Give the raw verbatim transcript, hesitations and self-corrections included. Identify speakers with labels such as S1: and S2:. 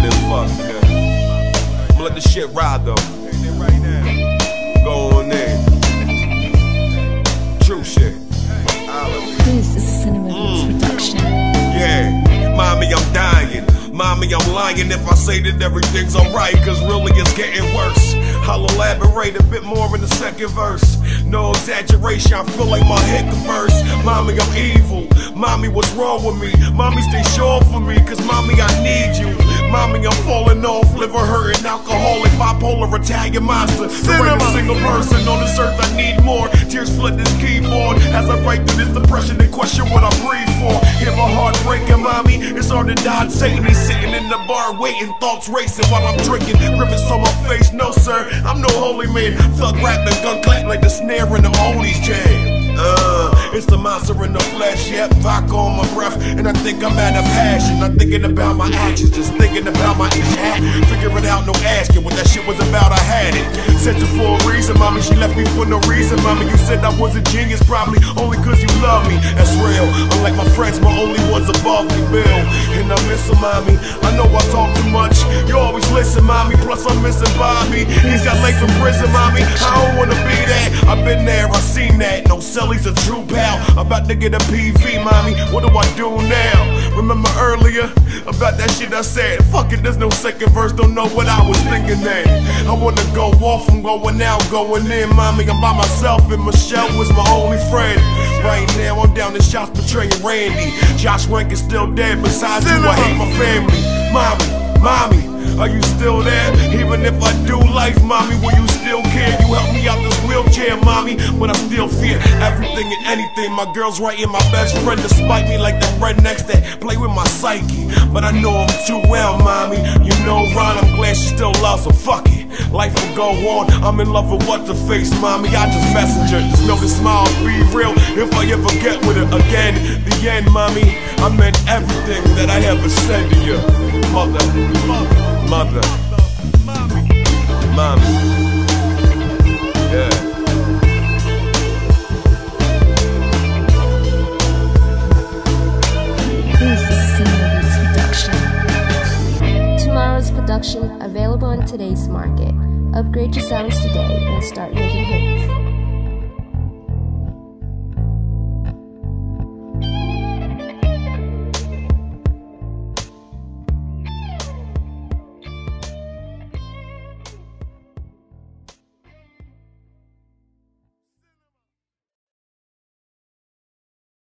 S1: then fuck, nigga. I'ma let this shit ride though. Go on in. True shit.
S2: This is a Cinema Beats mm. production.
S1: Yeah, mommy, I'm dying. Mommy, I'm lying if I say that everything's alright, cause really it's getting worse. I'll elaborate a bit more in the second verse. No exaggeration, I feel like my head could burst. Mommy, I'm evil. Mommy, what's wrong with me? Mommy, stay sure for me, cause mommy, I need you. Mommy, I'm falling off, liver hurting, alcoholic, bipolar, Italian monster. There ain't a single person on this earth I need more. Tears flood this keyboard as I write through this depression and question what I breathe for. Hear my heart breaking, mommy, it's hard to die. Satan, he's sitting in the bar waiting, thoughts racing while I'm drinking. Grimace on my face, no sir, I'm no holy man. Thug rap and gun clap like the snare in the oldies jam. Uh, it's the monster in the flesh, yep, vodka on my breath, and I think I'm out of passion. I'm thinking about my actions, just thinking about my hat. Figure it out, no asking what that shit was about, I had it. Sent you for a reason, mommy, she left me for no reason. Mommy, you said I was a genius, probably only cause you love me. That's real, unlike my friends, my only ones above me, Bill. And I miss her, mommy, I know I talk too much. You always listen, mommy, plus I'm missing Bobby. He's got life in prison, mommy, I don't wanna be that. I've been there, I seen that, no cell. He's a true pal, about to get a P V, mommy, what do I do now? Remember earlier, about that shit I said, fuck it, there's no second verse, don't know what I was thinking then. I wanna go off, I'm going out, going in, mommy, I'm by myself and Michelle was my only friend. Right now I'm down in shots betraying Randy. Josh Rank is still dead, besides you, I hate my family. Mommy, mommy, are you still there? Even if I do life, mommy, will you still care? You help me out this wheelchair, mommy, but I still fear everything and anything. My girl's right here, my best friend, despite me like them rednecks that play with my psyche. But I know I'm too well, mommy. You know Ron, I'm glad she still loves her. Fuck it, life will go on. I'm in love with what to face, mommy. I just messenger, just know the smile be real. If I ever get with it again, the end, mommy. I meant everything that I ever said to you, mother, mother. Mother, mommy, yeah.
S2: This is a Cinema Beats production.
S3: Tomorrow's production available in today's market. Upgrade your sounds today and start making hits.